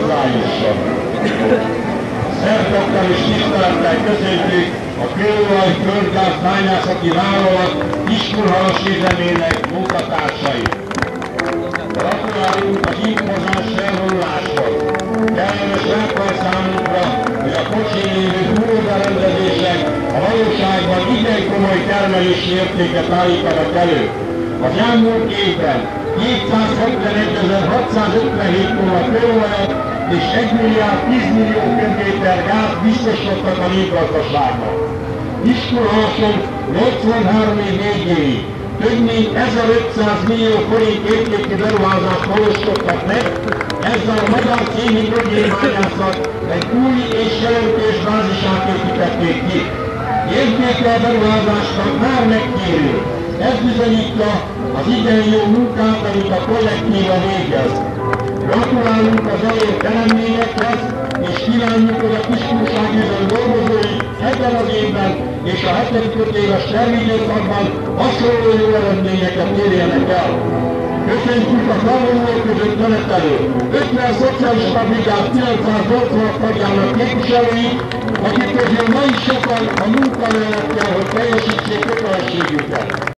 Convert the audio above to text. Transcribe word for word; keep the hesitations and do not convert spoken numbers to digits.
hozzájusson. Szertettel és tisztelettel köszöntjük a Kőolaj Földgáz Bányászati Vállalat Kiskunhalas üzemének munkatársait. Gratulálunk az impozáns felvonuláshoz. Kellemes látvány számunkra, hogy a kocsin lévő túlóberendezések a valóságban igen komoly termelési értéket állítanak elő. Az elmúlt évben kétszázhetvenegy-hatszázötvenhét tonna kőolajat és egy milliárd tíz millió köbméter gáz biztosítottak a népgazdaságnak. Kiskunhalason nyolcvanhárom év végéig több mint ezerötszáz millió forint értékű beruházást valósítottak meg, ezzel a magyar cémhidrogénbányászat egy új és jelentős bázisát építették ki. Értéke a beruházásnak már megtérül. Ez bizonyítja az igen jó munkát, amit a kollektíva végez. Gratulálunk az elért eredményekhez, és kívánjuk, hogy a Kiskunságüzem dolgozói ebben az évben és a hetedik öt éves tervidőszakban hasonló jó eredményeket érjenek el. Köszöntjük a felvonulók között menetelő ötven szocialista brigád kilencszáznyolcvan tagjának képviselői, akik közül ma is sokan a munka mellett kell, hogy teljesítsék kötelességüket.